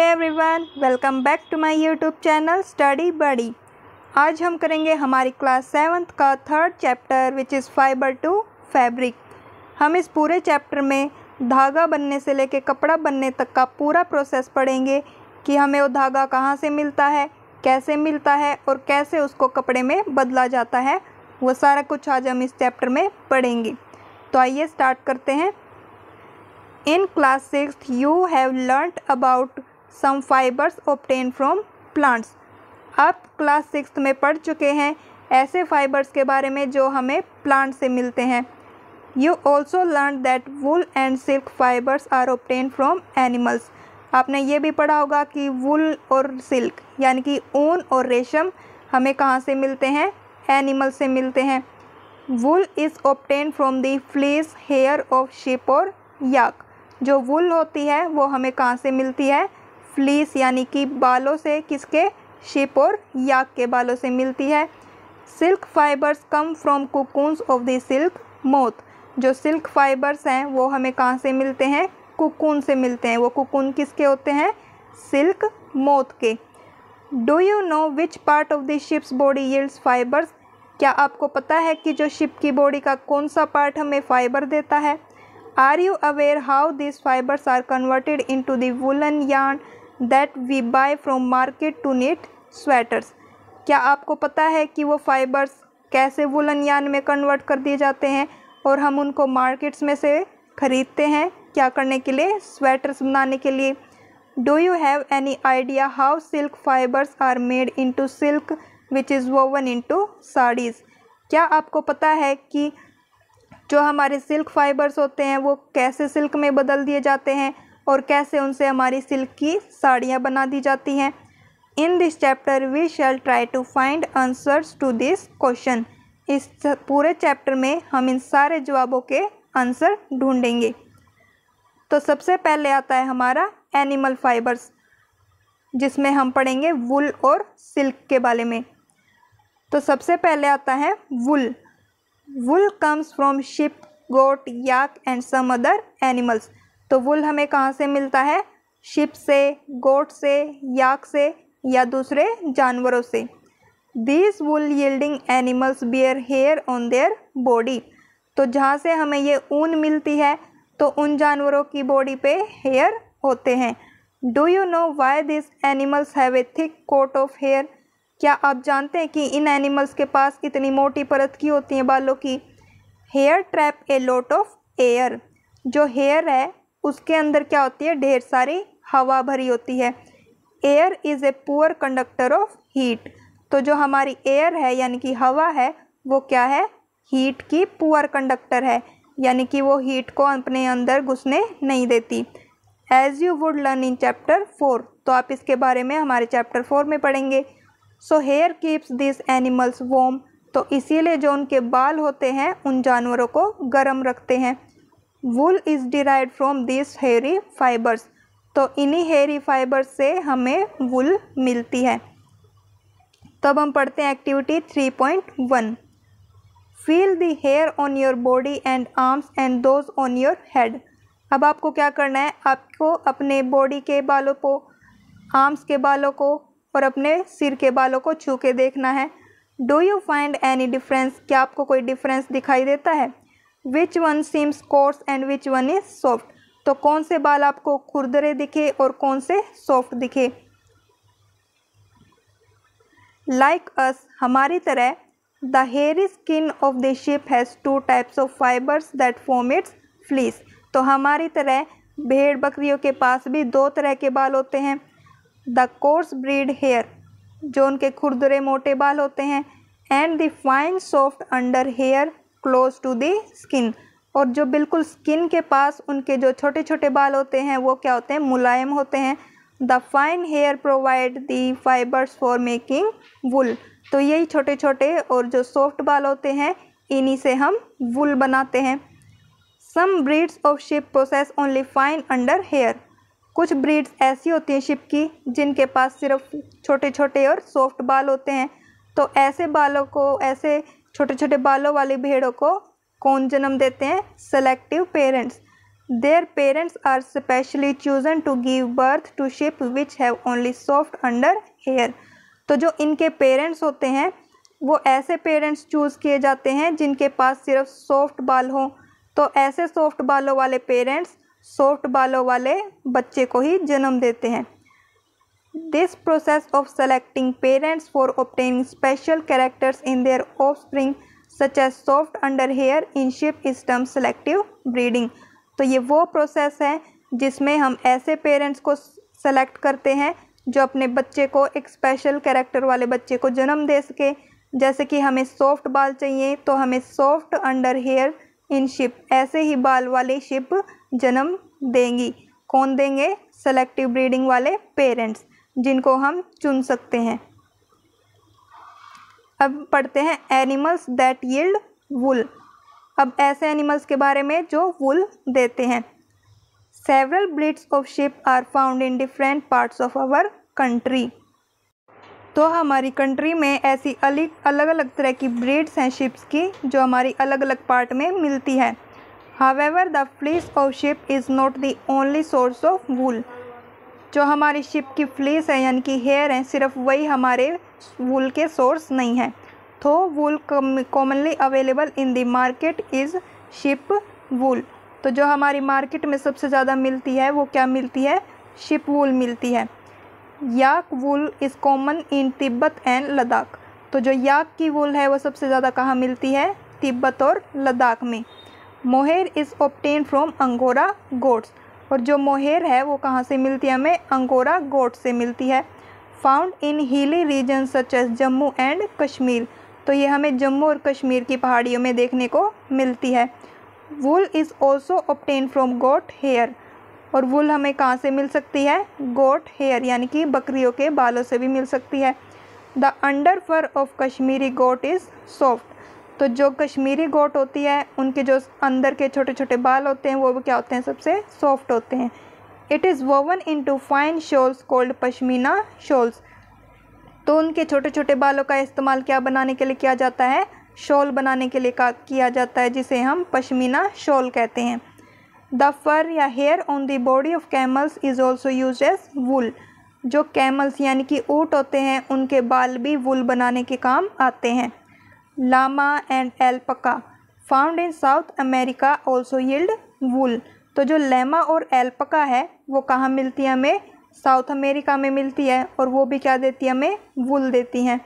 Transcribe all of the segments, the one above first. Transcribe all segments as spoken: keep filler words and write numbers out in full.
Everyone, welcome back to my YouTube channel study buddy. आज हम करेंगे हमारी क्लास सेवन्थ का third chapter which is fibre to fabric. हम इस पूरे चैप्टर में धागा बनने से लेके कपड़ा बनने तक का पूरा प्रोसेस पढ़ेंगे कि हमें वो धागा कहाँ से मिलता है, कैसे मिलता है और कैसे उसको कपड़े में बदला जाता है। वो सारा कुछ आज हम इस चैप्टर में पढ़ेंगे। तो आइए स्टार्ट करते हैं। In class sixth, you have learnt about some fibers obtained from plants. आप क्लास सिक्स्थ में पढ़ चुके हैं ऐसे फाइबर्स के बारे में जो हमें प्लांट से मिलते हैं। You also learned that wool and silk fibers are obtained from animals. आपने ये भी पढ़ा होगा कि वुल और सिल्क यानी कि ऊन और रेशम हमें कहाँ से मिलते हैं, एनिमल से मिलते हैं। Wool is obtained from the fleece hair of sheep और yak. जो वुल होती है वो हमें कहाँ से मिलती है, फ्लीस यानी कि बालों से, किसके, शिप और याक के बालों से मिलती है। Silk fibres come from cocoons of the silk moth. जो सिल्क फाइबर्स हैं वो हमें कहाँ से मिलते हैं, कुकून से मिलते हैं। वो कुकून किसके होते हैं, सिल्क मोथ के। Do you know which part of the sheep's body yields fibres. क्या आपको पता है कि जो शिप की बॉडी का कौन सा पार्ट हमें फाइबर देता है। Are you aware how these fibers are converted into the woolen yarn that we buy from market to knit sweaters? क्या आपको पता है कि वो फाइबर्स कैसे वुलन यार्न में कन्वर्ट कर दिए जाते हैं और हम उनको मार्केट्स में से ख़रीदते हैं, क्या करने के लिए, स्वेटर्स बनाने के लिए। Do you have any idea how silk fibers are made into silk which is woven into sarees? क्या आपको पता है कि जो हमारे सिल्क फाइबर्स होते हैं वो कैसे सिल्क में बदल दिए जाते हैं और कैसे उनसे हमारी सिल्क की साड़ियाँ बना दी जाती हैं। In this chapter we shall try to find answers to this question. इस पूरे चैप्टर में हम इन सारे जवाबों के आंसर ढूंढेंगे। तो सबसे पहले आता है हमारा एनिमल फाइबर्स, जिसमें हम पढ़ेंगे वुल और सिल्क के बारे में। तो सबसे पहले आता है wool. Wool comes from sheep, goat, yak and some other animals. तो वुल हमें कहाँ से मिलता है, शिप से, गोट से, याक से या दूसरे जानवरों से। These wool yielding animals bear hair on their body. तो जहाँ से हमें ये ऊन मिलती है तो उन जानवरों की बॉडी पे हेयर होते हैं। Do you know why this animals have a thick coat of hair. क्या आप जानते हैं कि इन एनिमल्स के पास इतनी मोटी परत की होती है बालों की। Hair trap a lot of air. जो हेयर है उसके अंदर क्या होती है, ढेर सारी हवा भरी होती है। Air is a poor conductor of heat. तो जो हमारी एयर है यानी कि हवा है वो क्या है, हीट की पुअर कंडक्टर है, यानी कि वो हीट को अपने अंदर घुसने नहीं देती। As you would learn in chapter four. तो आप इसके बारे में हमारे चैप्टर फोर में पढ़ेंगे। So hair keeps this animals warm. तो इसीलिए जो उनके बाल होते हैं उन जानवरों को गर्म रखते हैं। Wool is derived from this hairy fibres. तो इन्हीं हेयरी फाइबर्स से हमें वुल मिलती है। तब हम पढ़ते हैं activity three point one. Feel the hair on your body and arms and those on your head. अब आपको क्या करना है, आपको अपने बॉडी के बालों को, आर्म्स के बालों को और अपने सिर के बालों को छू के देखना है। Do you find any difference. क्या आपको कोई डिफरेंस दिखाई देता है। Which one seems coarse and which one is soft. तो कौन से बाल आपको खुरदरे दिखे और कौन से सॉफ्ट दिखे। लाइक अस, हमारी तरह, the hairy skin of the sheep has two types of fibres that form its fleece. तो हमारी तरह भेड़ बकरियों के पास भी दो तरह के बाल होते हैं। द कोर्स ब्रीड हेयर, जो उनके खुरदरे मोटे बाल होते हैं, and the fine soft under hair close to the skin. और जो बिल्कुल स्किन के पास उनके जो छोटे छोटे बाल होते हैं वो क्या होते हैं, मुलायम होते हैं। The fine hair provide the fibres for making wool. तो यही छोटे छोटे और जो सॉफ्ट बाल होते हैं इन्हीं से हम वुल बनाते हैं। Some breeds of sheep possess only fine under hair. कुछ ब्रीड्स ऐसी होती हैं शिप की जिनके पास सिर्फ छोटे छोटे और सॉफ्ट बाल होते हैं। तो ऐसे बालों को, ऐसे छोटे छोटे बालों वाली भेड़ों को कौन जन्म देते हैं, selective parents. Their parents are specially chosen to give birth to sheep which have only soft under hair. तो जो इनके पेरेंट्स होते हैं वो ऐसे पेरेंट्स चूज़ किए जाते हैं जिनके पास सिर्फ सॉफ्ट बाल हो। तो ऐसे सॉफ्ट बालों वाले पेरेंट्स सॉफ्ट बालों वाले बच्चे को ही जन्म देते हैं। This process of selecting parents for obtaining special characters in their offspring such as soft under hair in sheep is term selective breeding. तो ये वो प्रोसेस है जिसमें हम ऐसे पेरेंट्स को सेलेक्ट करते हैं जो अपने बच्चे को एक स्पेशल कैरेक्टर वाले बच्चे को जन्म दे सके। जैसे कि हमें सॉफ्ट बाल चाहिए तो हमें soft under hair in sheep, ऐसे ही बाल वाली शिप जन्म देंगी। कौन देंगे? सेलेक्टिव ब्रीडिंग वाले पेरेंट्स जिनको हम चुन सकते हैं। अब पढ़ते हैं एनिमल्स दैट यील्ड वुल। अब ऐसे एनिमल्स के बारे में जो वुल देते हैं। Several breeds of sheep are found in different parts of our country. तो हमारी कंट्री में ऐसी अलग अलग अलग तरह की ब्रीड्स हैं शिप्स की जो हमारी अलग अलग पार्ट में मिलती है। However the fleece of sheep is not the only source of wool. जो हमारी शिप की फ्लीस है यानी कि हेयर हैं, सिर्फ वही हमारे वूल के सोर्स नहीं है। तो wool commonly available in the market is sheep wool. तो जो हमारी मार्केट में सबसे ज़्यादा मिलती है वो क्या मिलती है? शिप वूल मिलती है। Yak wool is common in Tibet and Ladakh. तो जो याक की वूल है वो सबसे ज़्यादा कहाँ मिलती है? तिब्बत और लद्दाख में। Mohair is obtain from angora goats. और जो मोहेर है वो कहाँ से मिलती है? हमें अंगोरा गोट से मिलती है। Found in hilly region such as Jammu and Kashmir. तो ये हमें जम्मू और कश्मीर की पहाड़ियों में देखने को मिलती है। Wool is also obtain from goat hair. और वूल हमें कहाँ से मिल सकती है? गोट हेयर यानी कि बकरियों के बालों से भी मिल सकती है। The under fur of Kashmiri goat is soft. तो जो कश्मीरी गोट होती है उनके जो अंदर के छोटे छोटे बाल होते हैं वो भी क्या होते हैं? सबसे सॉफ्ट होते हैं। It is woven into fine shawls called pashmina shawls. तो उनके छोटे छोटे बालों का इस्तेमाल क्या बनाने के लिए किया जाता है? शॉल बनाने के लिए का किया जाता है जिसे हम पश्मीना शॉल कहते हैं। द फर या hair on the body of camels is also use as wool. जो कैमल्स यानी कि ऊँट होते हैं उनके बाल भी वुल बनाने के काम आते हैं। Llama and alpaca found in South America also yield wool. तो जो लेमा और एल्पका है वो कहाँ मिलती है? हमें साउथ अमेरिका में मिलती है और वो भी क्या देती है? हमें वुल देती हैं।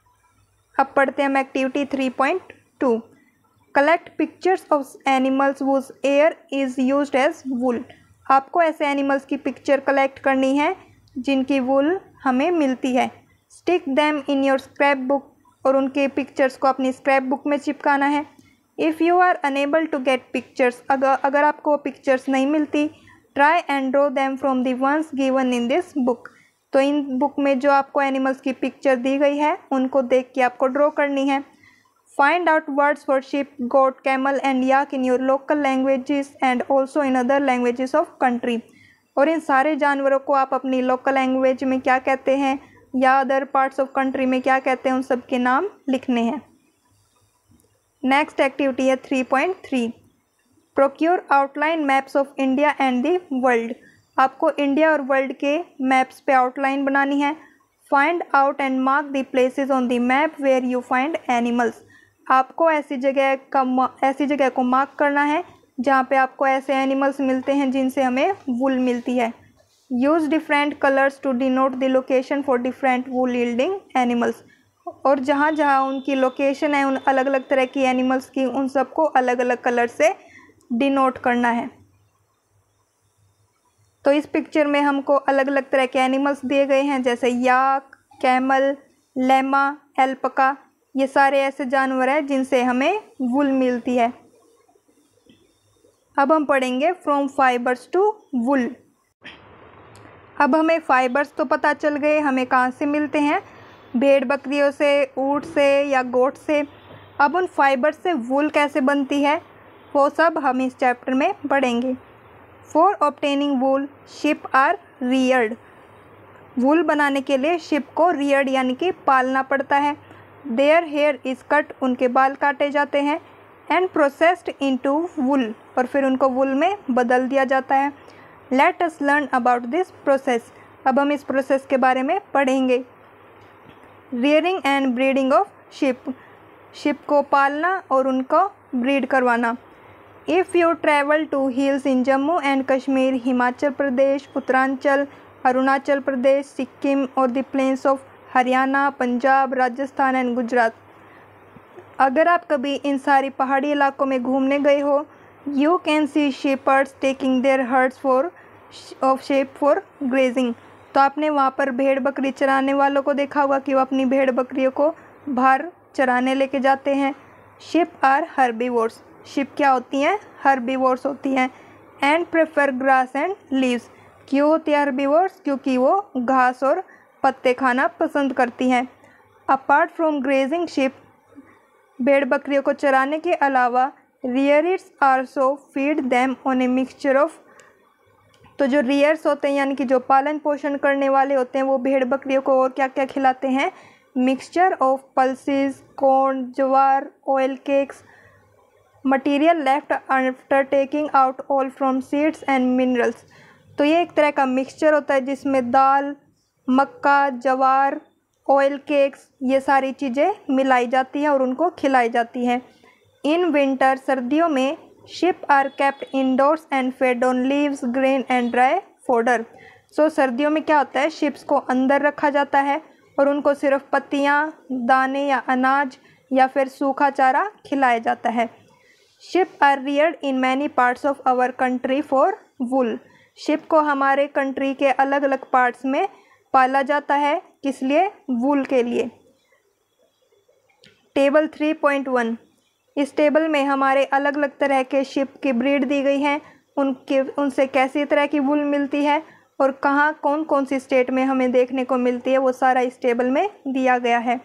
अब पढ़ते हैं हम activity three point two. Collect pictures of animals whose hair is used as wool. आपको ऐसे एनिमल्स की पिक्चर कलेक्ट करनी है जिनकी वुल हमें मिलती है। Stick them in your scrap book. और उनके पिक्चर्स को अपनी स्क्रैप बुक में चिपकाना है। If you are unable to get pictures, अगर अगर आपको पिक्चर्स नहीं मिलती, try and draw them from the ones given in this book. तो इन बुक में जो आपको एनिमल्स की पिक्चर दी गई है उनको देख के आपको ड्रॉ करनी है। Find out words for sheep, goat, camel and yak in your local languages and also in other languages of country. और इन सारे जानवरों को आप अपनी लोकल लैंग्वेज में क्या कहते हैं या अदर पार्ट्स ऑफ कंट्री में क्या कहते हैं उन सब के नाम लिखने हैं। नेक्स्ट एक्टिविटी है three point three. Procure outline maps of India and the world. आपको इंडिया और वर्ल्ड के मैप्स पे आउटलाइन बनानी है। Find out and mark the places on the map where you find animals. आपको ऐसी जगह का ऐसी जगह को मार्क करना है जहाँ पे आपको ऐसे एनिमल्स मिलते हैं जिनसे हमें वुल मिलती है। Use different colours to denote the location for different wool yielding animals. और जहाँ जहाँ उनकी लोकेशन है उन अलग अलग तरह की एनिमल्स की, उन सबको अलग अलग कलर से डिनोट करना है। तो इस पिक्चर में हमको अलग अलग तरह के एनिमल्स दिए गए हैं जैसे याक, कैमल, लेमा, एल्पका। ये सारे ऐसे जानवर हैं जिनसे हमें वुल मिलती है। अब हम पढ़ेंगे फ्रॉम फाइबर्स टू वुल। अब हमें फाइबर्स तो पता चल गए हमें कहाँ से मिलते हैं, भेड़ बकरियों से, ऊँट से या गोट से। अब उन फाइबर्स से वुल कैसे बनती है वो सब हम इस चैप्टर में पढ़ेंगे। For obtaining wool sheep are reared. Wool बनाने के लिए शिप को रियर्ड यानी कि पालना पड़ता है। Their hair is cut. उनके बाल काटे जाते हैं। एंड प्रोसेस्ड इनटू वुल, और फिर उनको वुल में बदल दिया जाता है। Let us learn about this process. अब हम इस प्रोसेस के बारे में पढ़ेंगे। Rearing and breeding of sheep, sheep को पालना और उनको ब्रीड करवाना। If you travel to hills in Jammu and Kashmir, Himachal Pradesh, Uttaranchal, Arunachal Pradesh, Sikkim और the plains of Haryana, Punjab, Rajasthan and Gujarat, अगर आप कभी इन सारी पहाड़ी इलाकों में घूमने गए हो, you can see shepherds taking their herds for of sheep for grazing, तो आपने वहाँ पर भेड़ बकरी चराने वालों को देखा होगा कि वो अपनी भेड़ बकरियों को बाहर चराने लेके जाते हैं। शिप आर हर्बीवोर्स, शिप क्या होती हैं? हर्बीवोर्स होती हैं। And prefer grass and leaves, क्यों होती है हर्बीवोर्स? क्योंकि वो घास और पत्ते खाना पसंद करती हैं। अपार्ट फ्रॉम ग्रेजिंग शिप, भेड़ बकरियों को चराने के अलावा rearers also feed them on a mixture of, तो जो रियर्स होते हैं यानी कि जो पालन पोषण करने वाले होते हैं, वो भेड़ बकरियों को और क्या क्या खिलाते हैं? Mixture of pulses, corn, jowar, oil cakes, material left after taking out oil from seeds and minerals. तो ये एक तरह का मिक्सचर होता है जिसमें दाल, मक्का, ज्वार, ऑयल केक्स, ये सारी चीज़ें मिलाई जाती हैं और उनको खिलाई जाती हैं। इन विंटर, सर्दियों में, sheep are kept indoors and fed on leaves, grain and dry fodder. So सर्दियों में क्या होता है? शिप्स को अंदर रखा जाता है और उनको सिर्फ पत्तियाँ, दाने या अनाज या फिर सूखा चारा खिलाया जाता है। Sheep are reared in many parts of our country for wool, sheep को हमारे कंट्री के अलग अलग पार्ट्स में पाला जाता है, किस लिए? वूल के लिए। टेबल थ्री पॉइंट वन, इस टेबल में हमारे अलग अलग तरह के शिप की ब्रीड दी गई हैं, उनके उनसे कैसी तरह की वूल मिलती है और कहाँ कौन कौन सी स्टेट में हमें देखने को मिलती है, वो सारा इस टेबल में दिया गया है।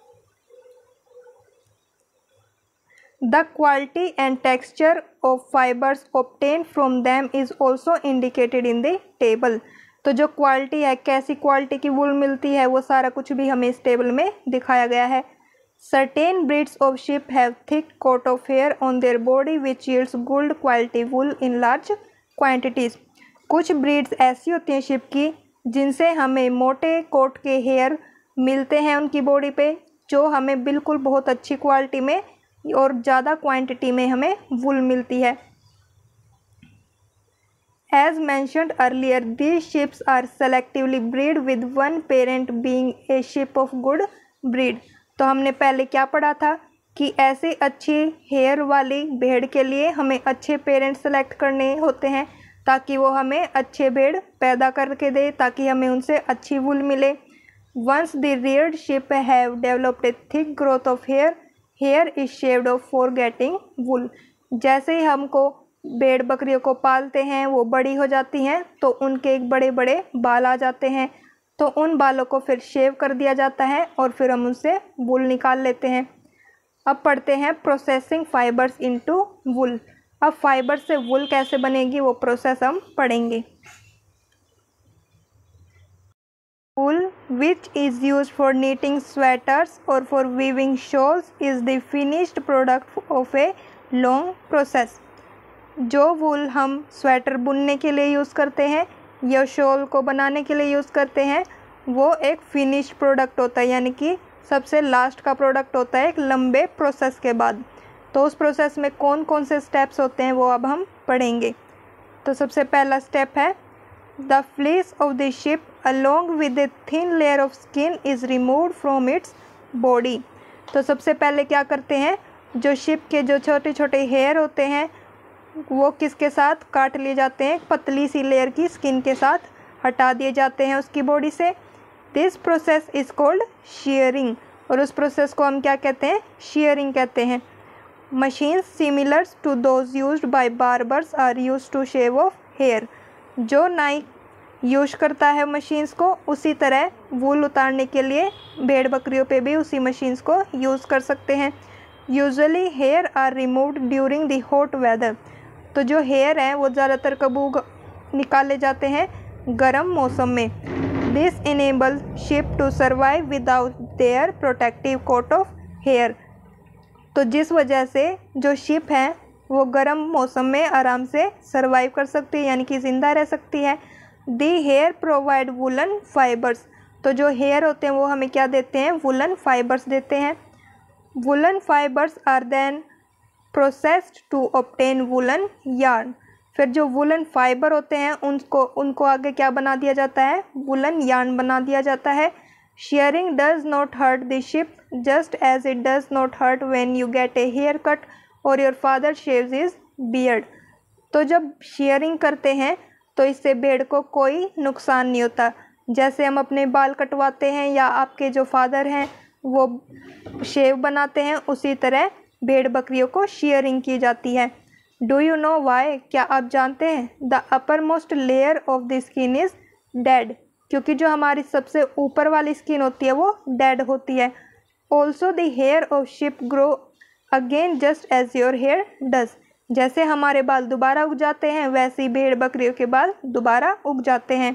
The quality and texture of fibres obtained from them is also indicated in the table. तो जो क्वालिटी है, कैसी क्वालिटी की वूल मिलती है, वो सारा कुछ भी हमें इस टेबल में दिखाया गया है। Certain breeds of sheep have thick coat of hair on their body which yields good quality wool in large quantities. कुछ ब्रीड्स ऐसी होती हैं शिप की जिनसे हमें मोटे कोट के हेयर मिलते हैं उनकी बॉडी पे, जो हमें बिल्कुल बहुत अच्छी क्वालिटी में और ज़्यादा क्वांटिटी में हमें वूल मिलती है। As mentioned earlier, these ships are selectively bred with one parent being a ship of good breed। तो हमने पहले क्या पढ़ा था कि ऐसे अच्छे हेयर वाली भेड़ के लिए हमें अच्छे पेरेंट सेलेक्ट करने होते हैं ताकि वो हमें अच्छे भेड़ पैदा करके दे, ताकि हमें उनसे अच्छी वूल मिले। Once the reared sheep have developed a thick growth of hair, hair is shaved off for getting wool। जैसे ही हमको भेड़ बकरियों को पालते हैं, वो बड़ी हो जाती हैं, तो उनके एक बड़े बड़े बाल आ जाते हैं, तो उन बालों को फिर शेव कर दिया जाता है और फिर हम उनसे वूल निकाल लेते हैं। अब पढ़ते हैं प्रोसेसिंग फाइबर्स इनटू वूल। अब फाइबर से वूल कैसे बनेगी वो प्रोसेस हम पढ़ेंगे। Wool which is used for knitting sweaters और for weaving shawls is the finished product of a long process. जो वूल हम स्वेटर बुनने के लिए यूज़ करते हैं या शॉल को बनाने के लिए यूज़ करते हैं, वो एक फिनिश्ड प्रोडक्ट होता है, यानी कि सबसे लास्ट का प्रोडक्ट होता है एक लंबे प्रोसेस के बाद। तो उस प्रोसेस में कौन कौन से स्टेप्स होते हैं वो अब हम पढ़ेंगे। तो सबसे पहला स्टेप है the fleece of the sheep along with a thin layer of skin is removed from its body. तो सबसे पहले क्या करते हैं, जो शिप के जो छोटे छोटे हेयर होते हैं वो किसके साथ काट लिए जाते हैं? पतली सी लेयर की स्किन के साथ हटा दिए जाते हैं उसकी बॉडी से। This process is called shearing, और उस प्रोसेस को हम क्या कहते हैं? shearing कहते हैं। Machines similar to those used by barbers are used to shave off hair. जो नाई यूज करता है मशीन्स को, उसी तरह वूल उतारने के लिए भेड़ बकरियों पे भी उसी मशीन्स को यूज़ कर सकते हैं। Usually hair are removed during the hot weather. तो जो हेयर हैं वो ज़्यादातर कबू निकाले जाते हैं गर्म मौसम में। This enable sheep to survive without their protective coat of hair. तो जिस वजह से जो शिप है वो गर्म मौसम में आराम से सरवाइव कर सकती है, यानी कि ज़िंदा रह सकती है। The hair provide woollen fibres, तो जो हेयर होते हैं वो हमें क्या देते हैं, वुलन फाइबर्स देते हैं। Woollen fibres are then processed to obtain woollen yarn, फिर जो वुलन फाइबर होते हैं उनको उनको आगे क्या बना दिया जाता है, वुलन यार्न बना दिया जाता है। Shearing does not hurt the sheep just as it does not hurt when you get a hair cut और your father shaves his beard, तो जब शेयरिंग करते हैं तो इससे भेड़ को कोई नुकसान नहीं होता। जैसे हम अपने बाल कटवाते हैं या आपके जो फादर हैं वो शेव बनाते हैं, उसी तरह भेड़ बकरियों को शेयरिंग की जाती है। डू यू नो वाई, क्या आप जानते हैं, the uppermost layer of the skin is dead, क्योंकि जो हमारी सबसे ऊपर वाली स्किन होती है वो डेड होती है। Also the hair of sheep grow again just as your hair does, जैसे हमारे बाल दोबारा उग जाते हैं वैसे ही भेड़ बकरियों के बाल दोबारा उग जाते हैं।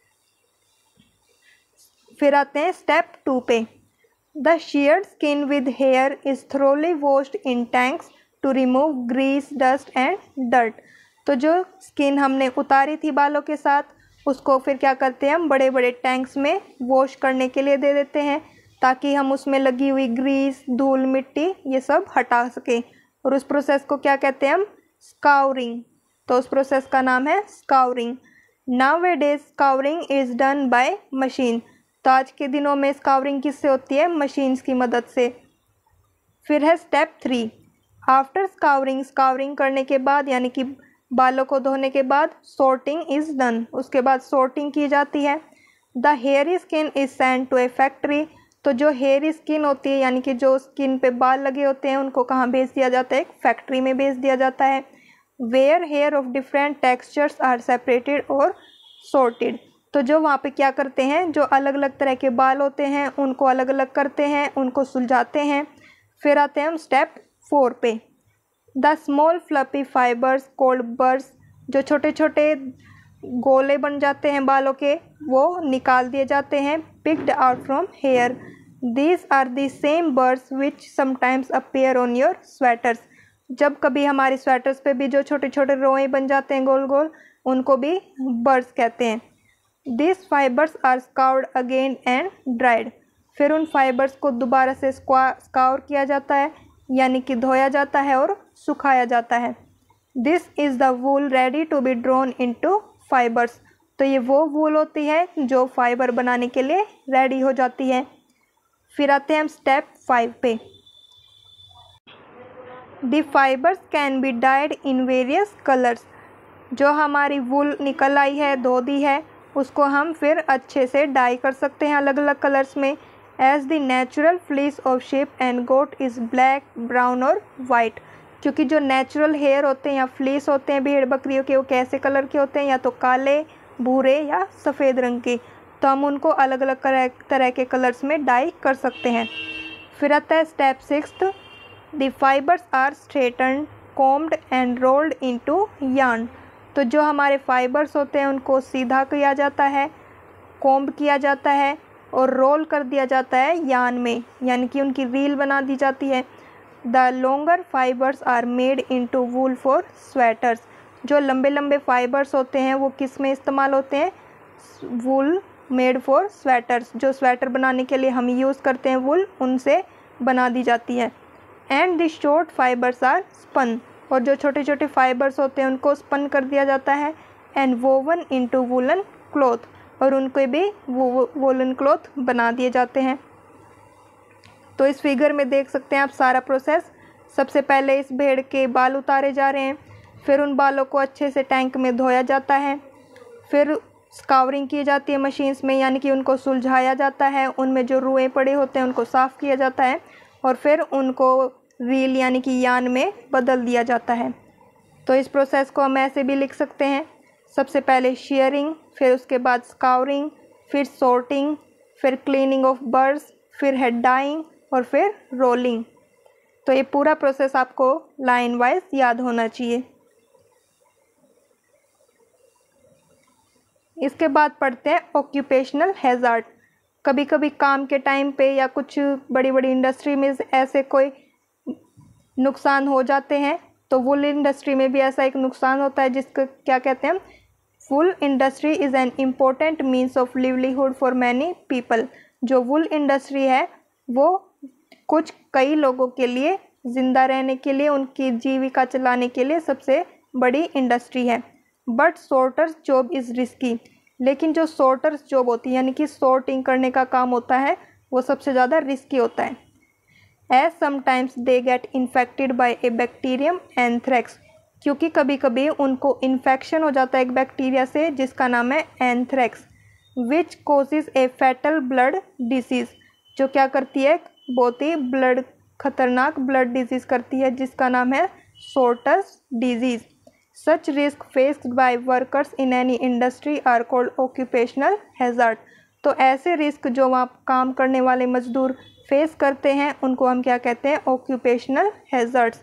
फिर आते हैं स्टेप टू पे। The sheared skin with hair is thoroughly washed in tanks to remove grease, dust and dirt, तो जो स्किन हमने उतारी थी बालों के साथ उसको फिर क्या करते हैं, हम बड़े बड़े टैंक्स में वॉश करने के लिए दे देते हैं ताकि हम उसमें लगी हुई ग्रीस, धूल, मिट्टी ये सब हटा सकें। और उस प्रोसेस को क्या कहते हैं हम, स्काउरिंग, तो उस प्रोसेस का नाम है scouring. Nowadays scouring is done by machine, तो आज के दिनों में स्काउरिंग किससे होती है, मशीन्स की मदद से। फिर है step three. After scouring, scouring करने के बाद यानी कि बालों को धोने के बाद सॉर्टिंग इज़ डन, उसके बाद सॉर्टिंग की जाती है। The hairy skin is sent to a factory, तो जो हेयरी स्किन होती है यानी कि जो स्किन पे बाल लगे होते हैं उनको कहाँ भेज दिया जाता है, एक फैक्ट्री में भेज दिया जाता है। Where hair of different textures are separated और सॉर्टेड, तो जो वहाँ पे क्या करते हैं, जो अलग अलग तरह के बाल होते हैं उनको अलग अलग करते हैं, उनको सुलझाते हैं। फिर आते हैं हम स्टेप फोर पे। The small fluffy fibres called burrs, जो छोटे छोटे गोले बन जाते हैं बालों के वो निकाल दिए जाते हैं। Picked out from hair, these are the same burrs which sometimes appear on your sweaters, जब कभी हमारे स्वेटर्स पे भी जो छोटे छोटे रोए बन जाते हैं गोल गोल उनको भी बर्ड्स कहते हैं। This fibres are scoured again and dried, फिर उन फाइबर्स को दोबारा से स्काउर किया जाता है यानी कि धोया जाता है और सुखाया जाता है। This is the wool ready to be drawn into fibres, तो ये वो वूल होती है जो फाइबर बनाने के लिए रेडी हो जाती है। फिर आते हैं हम स्टेप फाइव पे। The fibres can be dyed in various colours, जो हमारी वूल निकल आई है, धो दी है, उसको हम फिर अच्छे से डाई कर सकते हैं अलग अलग कलर्स में। As the natural fleece of sheep and goat is black, brown और वाइट, क्योंकि जो नेचुरल हेयर होते हैं या फ्लीस होते हैं भेड़ बकरियों के वो कैसे कलर के होते हैं, या तो काले, भूरे या सफ़ेद रंग के, तो हम उनको अलग अलग तरह के कलर्स में डाई कर सकते हैं। फिर आता है step sixth. The fibres are straightened, combed and rolled into yarn, तो जो हमारे फाइबर्स होते हैं उनको सीधा किया जाता है, कोम्ब किया जाता है और रोल कर दिया जाता है यार्न में, यानी कि उनकी रील बना दी जाती है। The longer fibres are made into wool for sweaters, जो लंबे लंबे फाइबर्स होते हैं वो किस में इस्तेमाल होते हैं, वूल मेड फॉर स्वेटर्स, जो स्वेटर बनाने के लिए हम यूज़ करते हैं वूल, उनसे बना दी जाती है। And the short fibres are spun, और जो छोटे छोटे फाइबर्स होते हैं उनको स्पन कर दिया जाता है। And woven into woollen cloth, और उनको भी वो वूलन क्लॉथ बना दिए जाते हैं। तो इस फिगर में देख सकते हैं आप सारा प्रोसेस। सबसे पहले इस भेड़ के बाल उतारे जा रहे हैं, फिर उन बालों को अच्छे से टैंक में धोया जाता है, फिर स्काउरिंग की जाती है मशीन्स में, यानी कि उनको सुलझाया जाता है, उनमें जो रुएँ पड़े होते हैं उनको साफ़ किया जाता है और फिर उनको रील यानी कि यान में बदल दिया जाता है। तो इस प्रोसेस को हम ऐसे भी लिख सकते हैं, सबसे पहले शेयरिंग, फिर उसके बाद स्काउरिंग, फिर सॉर्टिंग, फिर क्लीनिंग ऑफ बर्ड्स, फिर है डाइंग और फिर रोलिंग। तो ये पूरा प्रोसेस आपको लाइन वाइज याद होना चाहिए। इसके बाद पढ़ते हैं ऑक्यूपेशनल हैज़ार्ड। कभी कभी काम के टाइम पे या कुछ बड़ी बड़ी इंडस्ट्री में ऐसे कोई नुकसान हो जाते हैं। तो वुल इंडस्ट्री में भी ऐसा एक नुकसान होता है जिसको क्या कहते हैं, wool industry is an important means of livelihood for many people. जो वुल इंडस्ट्री है वो कुछ कई लोगों के लिए ज़िंदा रहने के लिए, उनकी जीविका चलाने के लिए सबसे बड़ी इंडस्ट्री है। But sorters job is risky, लेकिन जो सॉर्टर्स जॉब होती है यानी कि सॉर्टिंग करने का काम होता है वो सबसे ज़्यादा रिस्की होता है। As sometimes they get infected by a bacterium anthrax, क्योंकि कभी कभी उनको इन्फेक्शन हो जाता है एक बैक्टीरिया से जिसका नाम है anthrax, which causes a fatal blood disease, जो क्या करती है, बहुत ही ब्लड खतरनाक ब्लड डिजीज़ करती है जिसका नाम है sorters disease. Such risk faced by workers in any industry are called occupational hazard. तो ऐसे रिस्क जो वहाँ काम करने वाले मजदूर फेस करते हैं उनको हम क्या कहते हैं, ऑक्यूपेशनल हैज़ार्ड्स।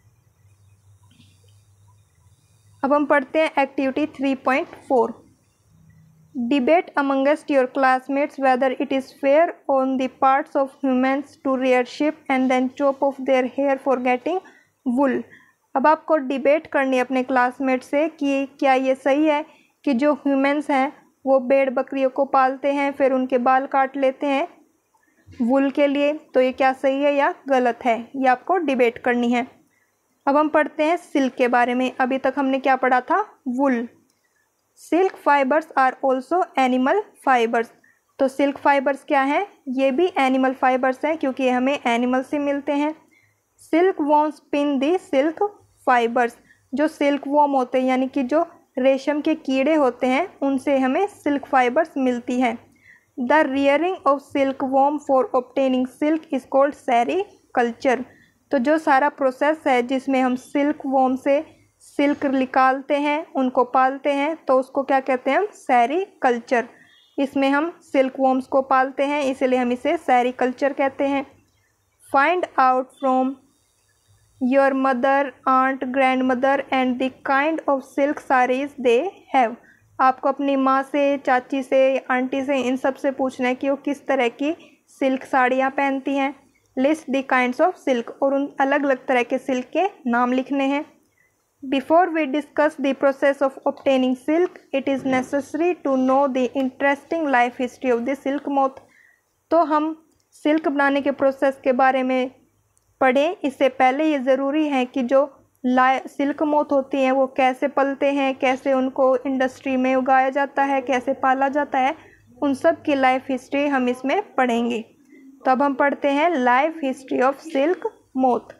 अब हम पढ़ते हैं activity three point four. Debate amongst your classmates whether it is fair on the parts of humans to rear sheep and then chop off their hair for getting wool. अब आपको debate करनी है अपने classmate से कि क्या ये सही है कि जो ह्यूमन्स हैं वो भेड़ बकरियों को पालते हैं फिर उनके बाल काट लेते हैं वुल के लिए, तो ये क्या सही है या गलत है, ये आपको डिबेट करनी है। अब हम पढ़ते हैं सिल्क के बारे में। अभी तक हमने क्या पढ़ा था, wool. Silk fibres are also animal fibres. तो सिल्क फाइबर्स क्या हैं, ये भी एनिमल फाइबर्स हैं क्योंकि ये हमें एनिमल से मिलते हैं। Silk worm spin the silk fibres. जो सिल्क वॉर्म होते हैं यानी कि जो रेशम के कीड़े होते हैं उनसे हमें सिल्क फाइबर्स मिलती हैं। The rearing of silk worm for obtaining silk is called sericulture. तो जो सारा प्रोसेस है जिसमें हम सिल्क वॉर्म से सिल्क निकालते हैं, उनको पालते हैं, तो उसको क्या कहते हैं हम, सेरीकल्चर। इसमें हम सिल्क वॉर्म्स को पालते हैं इसलिए हम इसे सेरीकल्चर कहते हैं। Find out from your mother, aunt, grand mother and the kind of silk saris they have. आपको अपनी माँ से, चाची से, आंटी से, इन सब से पूछना है कि वो किस तरह की सिल्क साड़ियाँ पहनती हैं। List the kinds of silk, और उन अलग अलग तरह के सिल्क के नाम लिखने हैं। Before we discuss the process of obtaining silk it is necessary to know the interesting life history of the silk moth. तो हम सिल्क बनाने के प्रोसेस के बारे में पढ़ें इससे पहले ये ज़रूरी है कि जो ला सिल्क मोथ होती हैं वो कैसे पलते हैं, कैसे उनको इंडस्ट्री में उगाया जाता है, कैसे पाला जाता है, उन सब की लाइफ हिस्ट्री हम इसमें पढ़ेंगे। तो अब हम पढ़ते हैं life history of silk moth.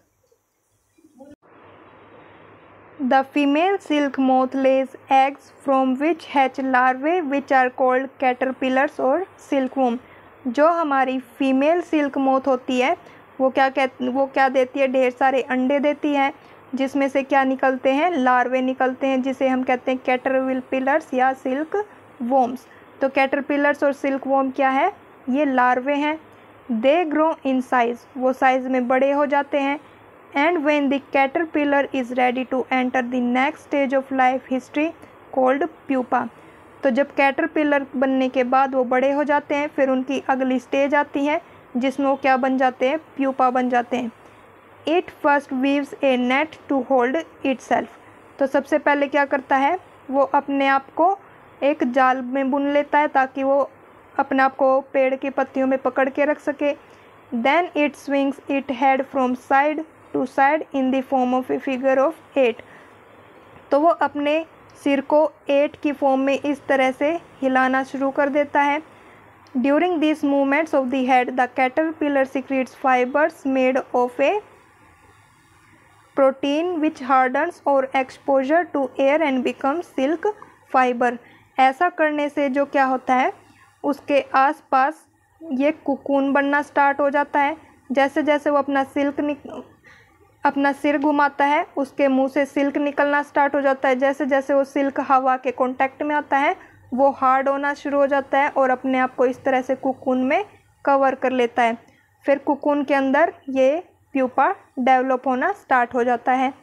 The female silk moth lays eggs from which hatch larvae which are called caterpillars or silkworm. जो हमारी फीमेल सिल्क मोथ होती है वो क्या कह वो क्या देती है, ढेर सारे अंडे देती है जिसमें से क्या निकलते हैं, लार्वे निकलते हैं जिसे हम कहते हैं कैटरपिलर्स या सिल्क वॉर्म्स। तो कैटरपिलर्स और सिल्क वॉर्म क्या है, ये लार्वे हैं। दे ग्रो इन साइज, वो साइज में बड़े हो जाते हैं। And when the caterpillar is ready to enter the next stage of life history called pupa. तो जब कैटरपिलर बनने के बाद वो बड़े हो जाते हैं फिर उनकी अगली स्टेज आती है जिसमें वो क्या बन जाते हैं, प्यूपा बन जाते हैं। It first weaves a net to hold itself. तो सबसे पहले क्या करता है, वो अपने आप को एक जाल में बुन लेता है ताकि वो अपने आप को पेड़ की पत्तियों में पकड़ के रख सके। Then it swings it head from side to side in the form of a figure of eight. तो वो अपने सिर को एट की फॉर्म में इस तरह से हिलाना शुरू कर देता है। During this movements of the head the caterpillar secretes fibres made of a protein which hardens और exposure to air and become silk fibre. ऐसा करने से जो क्या होता है, उसके आसपास ये कुकून बनना स्टार्ट हो जाता है। जैसे जैसे वो अपना सिल्क निक अपना सिर घुमाता है उसके मुंह से सिल्क निकलना स्टार्ट हो जाता है। जैसे जैसे वो सिल्क हवा के कांटेक्ट में आता है वो हार्ड होना शुरू हो जाता है और अपने आप को इस तरह से कुकून में कवर कर लेता है। फिर कुकून के अंदर ये प्यूपा डेवलप होना स्टार्ट हो जाता है।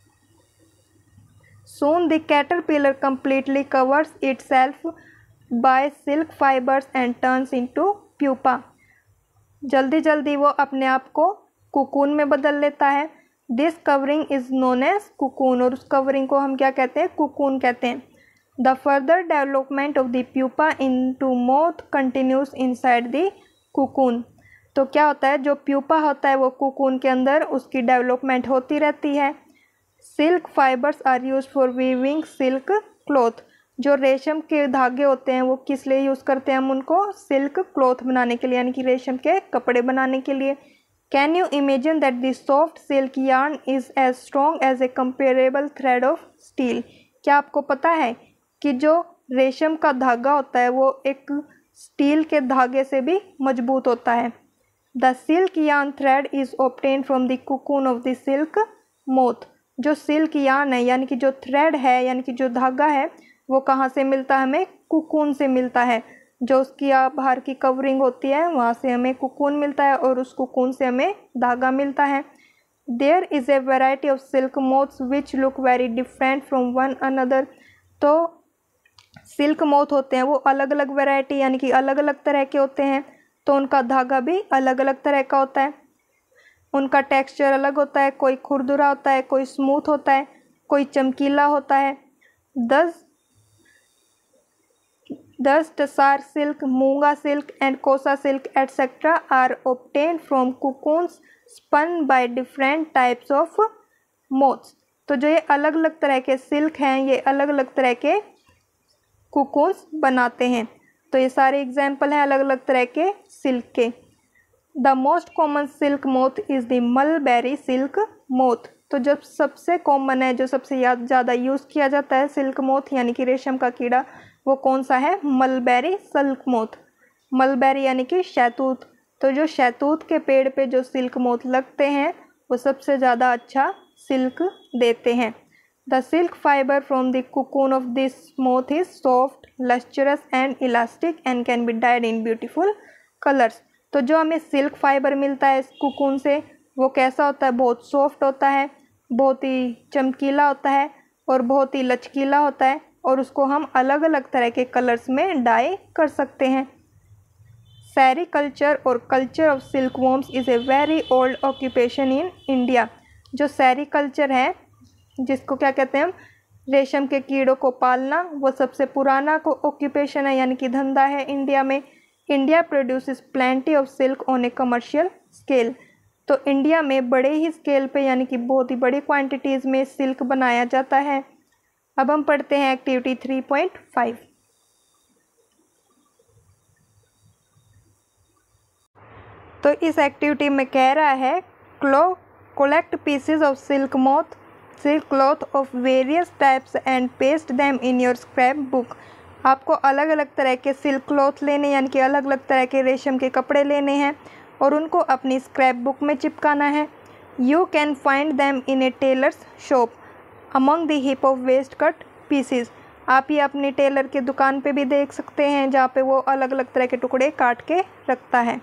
Soon the caterpillar completely covers itself by silk fibers and turns into pupa। जल्दी जल्दी वो अपने आप को कुकून में बदल लेता है। This covering is known as cocoon, और उस कवरिंग को हम क्या कहते हैं? कुकून कहते हैं। The further development of the pupa into moth continues inside the cocoon. तो क्या होता है, जो प्यूपा होता है वो कुकून के अंदर उसकी डेवलपमेंट होती रहती है। Silk fibres are use for weaving silk cloth. जो रेशम के धागे होते हैं वो किस लिए यूज़ करते हैं हम उनको? सिल्क क्लॉथ बनाने के लिए, यानी कि रेशम के कपड़े बनाने के लिए। Can you imagine that the soft silk yarn is as strong as a comparable thread of steel. क्या आपको पता है कि जो रेशम का धागा होता है वो एक स्टील के धागे से भी मजबूत होता है। The silk yarn thread is obtain from the cocoon of the silk moth. जो सिल्क यार्न है यानी कि जो थ्रेड है यानी कि जो धागा है वो कहाँ से मिलता है? हमें कुकून से मिलता है। जो उसकी बाहर की कवरिंग होती है वहाँ से हमें कुकून मिलता है और उस कुकून से हमें धागा मिलता है। There is a variety of silk moths which look very different from one another. तो सिल्क मोथ होते हैं वो अलग अलग वैरायटी यानी कि अलग अलग तरह के होते हैं, तो उनका धागा भी अलग अलग तरह का होता है। उनका टेक्सचर अलग होता है, कोई खुरदुरा होता है, कोई स्मूथ होता है, कोई चमकीला होता है। दस दस tussar silk, muga silk and kosa silk etcetera are obtained from cocoons spun by different types of moths. तो जो ये अलग अलग तरह के सिल्क हैं ये अलग अलग तरह के कुकून्स बनाते हैं। तो ये सारे एग्जाम्पल हैं अलग अलग तरह के सिल्क के। The most common silk moth is the mulberry silk moth. तो जो सबसे कॉमन है, जो सबसे ज़्यादा यूज़ किया जाता है सिल्क मोथ यानी कि रेशम का कीड़ा, वो कौन सा है? Mulberry silk moth. मलबेरी यानी कि शहतूत। तो जो शहतूत के पेड़ पे जो सिल्क मोथ लगते हैं वो सबसे ज़्यादा अच्छा सिल्क देते हैं। The silk fibre from the cocoon of this moth is soft, lustrous and elastic and can be dyed in beautiful colours. तो जो हमें सिल्क फाइबर मिलता है इस कुकून से वो कैसा होता है? बहुत सॉफ्ट होता है, बहुत ही चमकीला होता है और बहुत ही लचकीला होता है, और उसको हम अलग अलग तरह के कलर्स में डाई कर सकते हैं। Sericulture or culture of silk worms is a very old occupation in India. जो सेरीकल्चर है, जिसको क्या कहते हैं हम, रेशम के कीड़ों को पालना, वो सबसे पुराना को ऑक्यूपेशन है यानी कि धंधा है इंडिया में। India produces plenty of silk on a commercial scale. तो इंडिया में बड़े ही स्केल पे यानी कि बहुत ही बड़ी क्वांटिटीज़ में सिल्क बनाया जाता है। अब हम पढ़ते हैं एक्टिविटी थ्री पॉइंट फाइव। तो इस एक्टिविटी में कह रहा है क्लो collect pieces of silk moth silk cloth of various types and paste them in your scrap book। आपको अलग अलग तरह के सिल्क क्लॉथ लेने यानी कि अलग अलग तरह के रेशम के कपड़े लेने हैं और उनको अपनी स्क्रैप बुक में चिपकाना है। You can find them in a tailor's shop among the heap of waste cut pieces. आप ये अपनी टेलर की दुकान पे भी देख सकते हैं जहाँ पे वो अलग अलग तरह के टुकड़े काट के रखता है।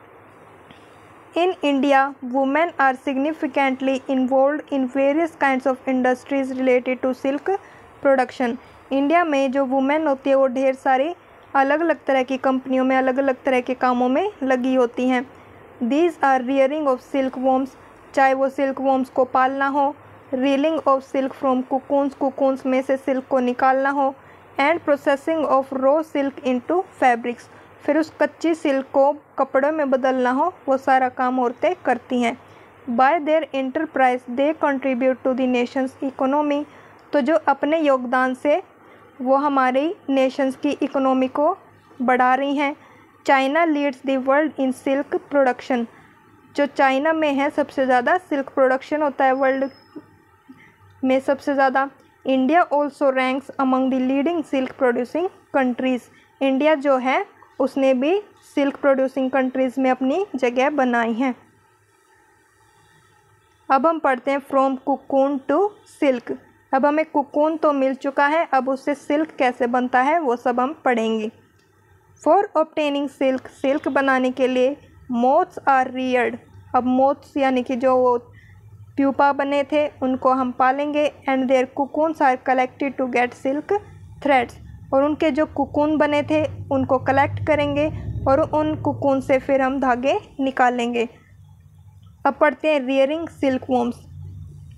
In India, women are significantly involved in various kinds of industries related to silk production। India में जो वुमेन होती है वो ढेर सारी अलग अलग तरह की कंपनियों में अलग अलग तरह के कामों में लगी होती हैं। These are rearing of silk worms, चाहे वो सिल्क वॉर्म्स को पालना हो, reeling of silk from cocoons, cocoons में से सिल्क को निकालना हो, and processing of raw silk into fabrics, फिर उस कच्ची सिल्क को कपड़ों में बदलना हो, वो सारा काम औरतें करती हैं। By their enterprise they contribute to the nation's economy. तो जो अपने योगदान से वो हमारी नेशंस की इकोनॉमी को बढ़ा रही हैं। China leads the world in silk production. जो चाइना में है सबसे ज़्यादा सिल्क प्रोडक्शन होता है वर्ल्ड में सबसे ज़्यादा। India also ranks among the leading silk producing countries. India जो है उसने भी सिल्क प्रोड्यूसिंग कंट्रीज़ में अपनी जगह बनाई है। अब हम पढ़ते हैं फ्रॉम कुकून टू सिल्क। अब हमें कुकून तो मिल चुका है, अब उससे सिल्क कैसे बनता है वो सब हम पढ़ेंगे। फॉर ऑब्टेनिंग सिल्क, सिल्क बनाने के लिए मोथ्स आर रियर्ड। अब मोथ्स यानी कि जो वो प्यूपा बने थे उनको हम पालेंगे। And their cocoons are collected to get silk threads. और उनके जो कुकून बने थे उनको कलेक्ट करेंगे और उन कुकून से फिर हम धागे निकालेंगे। अब पढ़ते हैं रियरिंग सिल्क वॉर्म्स।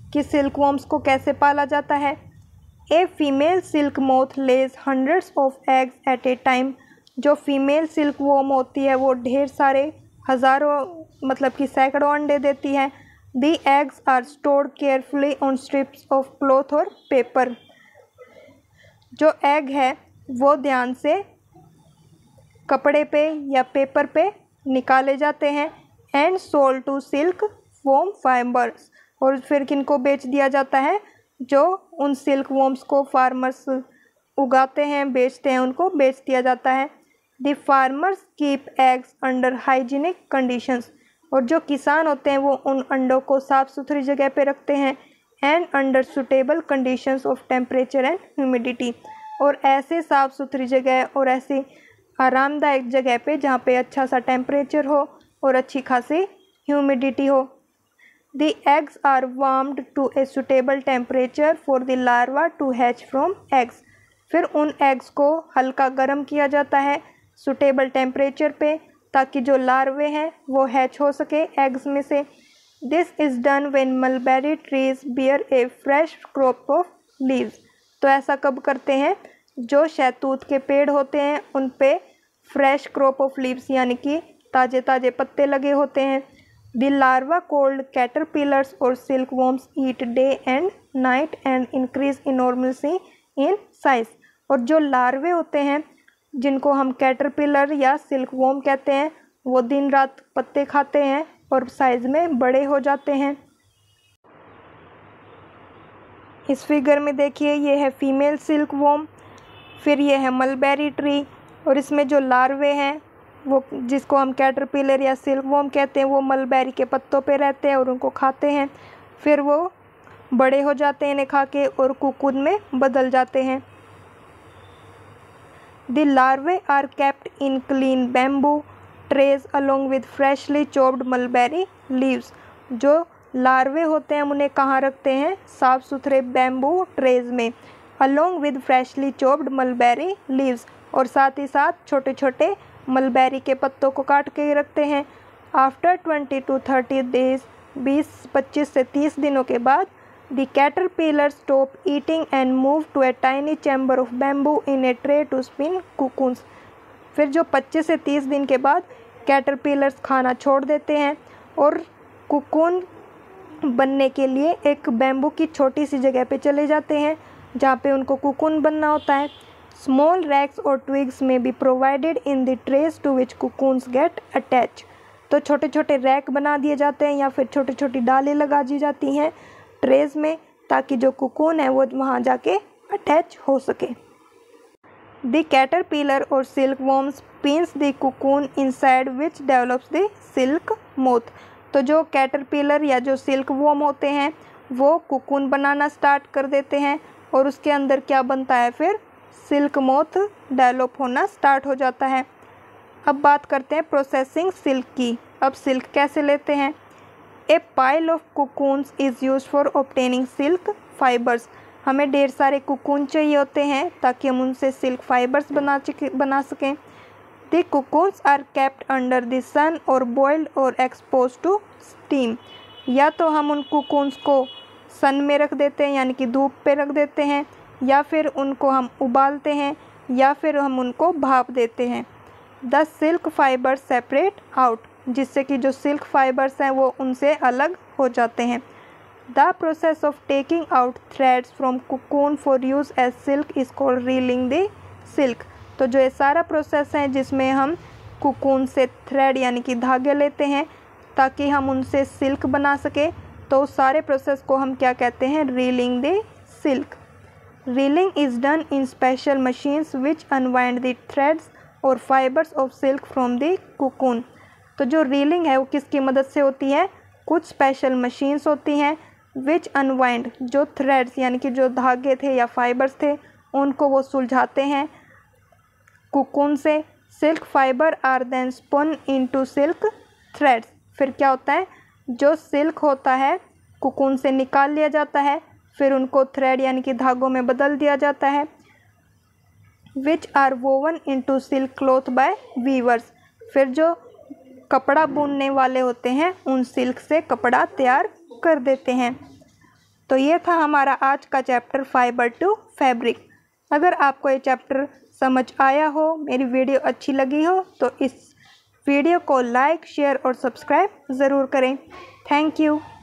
कि सिल्क वॉर्म्स को कैसे पाला जाता है। A female silk moth lays hundreds of eggs at a time. जो फीमेल सिल्क वॉर्म होती है वो ढेर सारे हज़ारों मतलब कि सैकड़ों अंडे देती है। The eggs are stored carefully on strips of cloth or paper. जो एग है वो ध्यान से कपड़े पे या पेपर पे निकाले जाते हैं। And sold to silk worm fibres. और फिर किनको बेच दिया जाता है, जो उन सिल्क वॉर्म्स को फार्मर्स उगाते हैं, बेचते हैं, उनको बेच दिया जाता है। The farmers keep eggs under hygienic conditions. और जो किसान होते हैं वो उन अंडों को साफ़ सुथरी जगह पे रखते हैं। And under suitable conditions of temperature and humidity. और ऐसे साफ़ सुथरी जगह और ऐसी आरामदायक जगह पे जहाँ पे अच्छा सा टेम्परेचर हो और अच्छी खासी ह्यूमिडिटी हो। The eggs are warmed to a suitable temperature for the larva to hatch from eggs. फिर उन एग्स को हल्का गर्म किया जाता है सुटेबल टेम्परेचर पे, ताकि जो लार्वे हैं वो हैच हो सके एग्स में से। This is done when mulberry trees bear a fresh crop of leaves. तो ऐसा कब करते हैं, जो शहतूत के पेड़ होते हैं उन पे फ्रेश क्रॉप ऑफ लीव्स यानी कि ताज़े ताज़े पत्ते लगे होते हैं। द लार्वा कोल्ड कैटरपिलर्स और silk worms eat day and night and increase enormously in size. और जो लार्वे होते हैं जिनको हम कैटरपिलर या सिल्क वॉर्म कहते हैं, वो दिन रात पत्ते खाते हैं और साइज़ में बड़े हो जाते हैं। इस फिगर में देखिए, ये है फीमेल सिल्क वॉर्म, फिर ये है मलबेरी ट्री, और इसमें जो लार्वे हैं वो जिसको हम कैटरपिलर या सिल्क वॉर्म कहते हैं वो मलबेरी के पत्तों पे रहते हैं और उनको खाते हैं। फिर वो बड़े हो जाते हैं इन्हें खा के और कुकुन में बदल जाते हैं। The larvae are kept in clean bamboo trays along with freshly chopped mulberry leaves. जो लार्वे होते हैं हम उन्हें कहाँ रखते हैं, साफ़ सुथरे बैम्बू ट्रेज में, along with freshly chopped mulberry leaves, और साथ ही साथ छोटे छोटे मलबेरी के पत्तों को काट के रखते हैं। After twenty to thirty days, बीस पच्चीस से तीस दिनों के बाद, the caterpillar stop eating and move to a tiny chamber of bamboo in a tray to spin cocoons. फिर जो पच्चीस से तीस दिन के बाद कैटरपिलर्स खाना छोड़ देते हैं और कुकुन बनने के लिए एक बैम्बू की छोटी सी जगह पे चले जाते हैं जहाँ पे उनको कुकुन बनना होता है। Small racks or twigs may be provided in the trays to which cocoons get attach. तो छोटे छोटे रैक बना दिए जाते हैं या फिर छोटी छोटी डालें लगा दी जाती हैं ट्रेस में, ताकि जो कुकुन है वो वहाँ जाके अटैच हो सके। The caterpillar or silk worm spins the cocoon inside which develops the silk moth. तो जो कैटरपिलर या जो सिल्क वॉर्म होते हैं वो कुकुन बनाना स्टार्ट कर देते हैं और उसके अंदर क्या बनता है, फिर सिल्क मोथ डेवलप होना स्टार्ट हो जाता है। अब बात करते हैं प्रोसेसिंग सिल्क की। अब सिल्क कैसे लेते हैं। A pile of cocoons is use for obtaining silk fibres. हमें ढेर सारे कुकून चाहिए होते हैं ताकि हम उनसे सिल्क फाइबर्स बना बना सकें। The cocoons are kept under the sun or boiled और एक्सपोज टू स्टीम। या तो हम उन कुकून्स को सन में रख देते हैं यानी कि धूप पे रख देते हैं, या फिर उनको हम उबालते हैं, या फिर हम उनको भाप देते हैं। The silk fibres separate out, जिससे कि जो सिल्क फाइबर्स हैं वो उनसे अलग हो जाते हैं। The process of taking out threads from cocoon for use as silk is called reeling the silk. तो जो ये सारा प्रोसेस है जिसमें हम कुकून से थ्रेड यानी कि धागे लेते हैं ताकि हम उनसे सिल्क बना सके, तो उस सारे प्रोसेस को हम क्या कहते हैं, reeling the silk. Reeling is done in special machines which unwind the threads or fibres of silk from the cocoon. तो जो रीलिंग है वो किसकी मदद से होती है, कुछ स्पेशल मशीन्स होती हैं विच अनवाइंड, जो थ्रेड्स यानी कि जो धागे थे या फाइबर्स थे उनको वो सुलझाते हैं कुकून से। Silk fibre are then spun into silk threads. फिर क्या होता है, जो सिल्क होता है कुकून से निकाल लिया जाता है, फिर उनको थ्रेड यानी कि धागों में बदल दिया जाता है। Which are woven into silk cloth by weavers. फिर जो कपड़ा बुनने वाले होते हैं उन सिल्क से कपड़ा तैयार कर देते हैं। तो ये था हमारा आज का चैप्टर फाइबर टू फैब्रिक। अगर आपको ये चैप्टर समझ आया हो, मेरी वीडियो अच्छी लगी हो, तो इस वीडियो को लाइक, शेयर और सब्सक्राइब ज़रूर करें। Thank you.